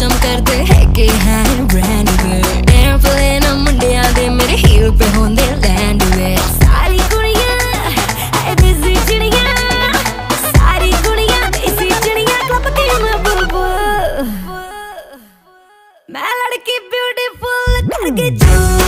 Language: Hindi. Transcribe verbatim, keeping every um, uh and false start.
कदम करते है कि है ब्रांड वे एयरप्लेन मुंडिया दे मेरे हील पे होंदे लैंड वे सारी कुड़ियां है देसी चिड़ियां सारी कुड़ियां देसी चिड़ियां क्लब की मैं बुलबुल मैं लड़की ब्यूटीफुल करके